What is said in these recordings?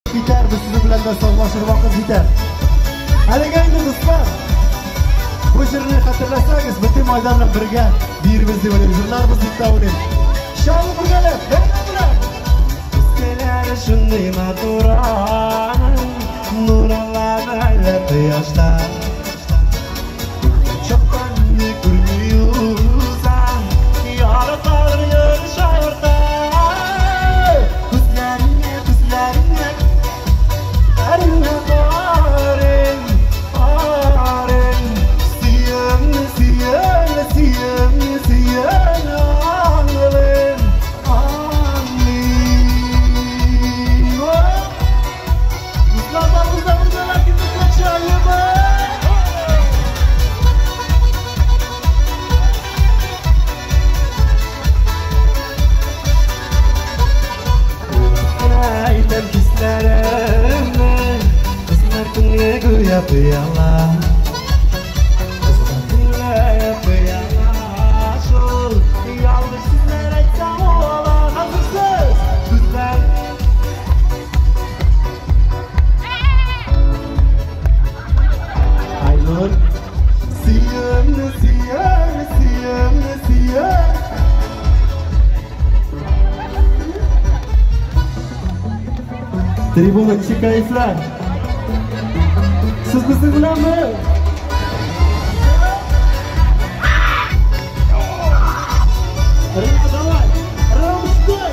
Biter, biz sizi bilan dasturlashib vaqt biter. Haligi do'stlar, bu jirni xatirlasangiz, bitim oydan bilan birga birimiz deb o'ylaymiz. Jurnalimiz bitta o'yin. Shalom birgalar, haydalar. Bizlar shunday maturan, nurlar aylab yoshlar. Cho'qqanni ko'rmaysan, yoritar yo'lsharda. Bizlarni aringa boring, Piala, piala, sol, yalnız sizler etsem oğlan, hazırsınız, güzel. Aynur, siyem. Tribuna içi kayıflar. Siz bizi bilenmi? Давай! Раустой!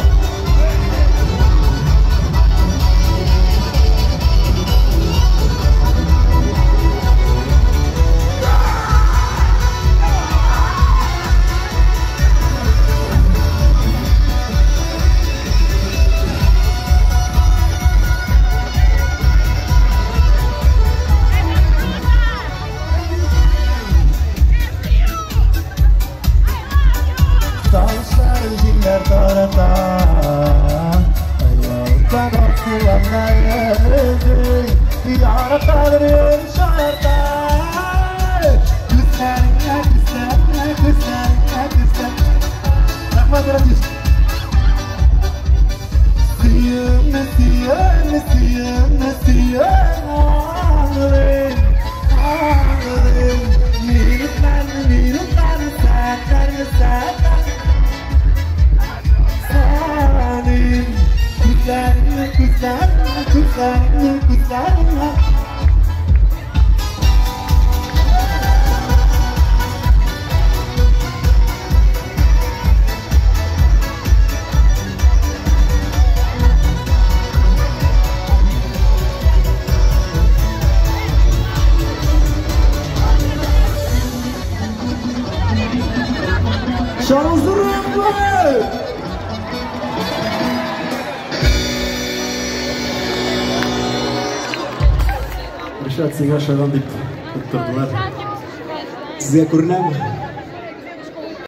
Sizga sho'rvan deb turdilar. Sizga ko'rinadimi?